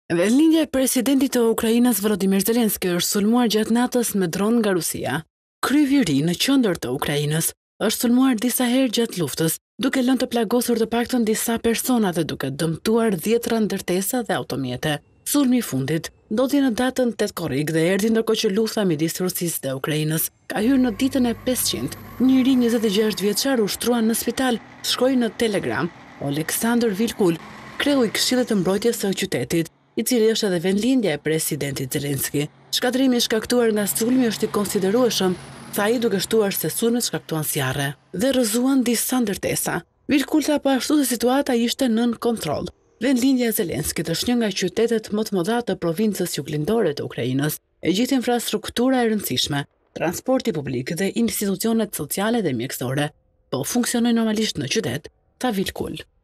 Vendlindja e presidentit të Ukrainës Volodymyr Zelensky është sulmuar gjatë natës me dron nga Rusia. Kryeviri në qendër të Ukrainës është sulmuar disa herë gjatë luftës, duke lënë të plagosur të paktën disa persona dhe duke dëmtuar 10 ndërtesa dhe automjete. Sulmi i fundit ndodhi në datën 8 korrik dhe erdhi ndërkohë që lufta midis Rusisë dhe Ukrainës ka hyrë në ditën e 500. Njëri 26 vjeçar u shtrua në spital, shkroi në Telegram Oleksandr Vilkul, kreu i Këshillit të Mbrojtjes së qytetit, i cili është edhe vendlindja e presidentit Zelensky. Shkatrimi i shkaktuar nga sulmi është i konsiderueshëm, sa ai duke shtuar se sulmet shkaktuan sjarre dhe rrëzuan disa ndërtesa. Vilkul tha po ashtu se situata ishte nën kontroll. Vendlindja e Zelenskit është një nga qytetet më të mëdha të provincës juglindore të Ukrainës. E gjithë infrastruktura e rëndësishme, transporti publik dhe institucionet sociale dhe mjekësore po funksionojnë normalisht në qytet, tha Vilkul.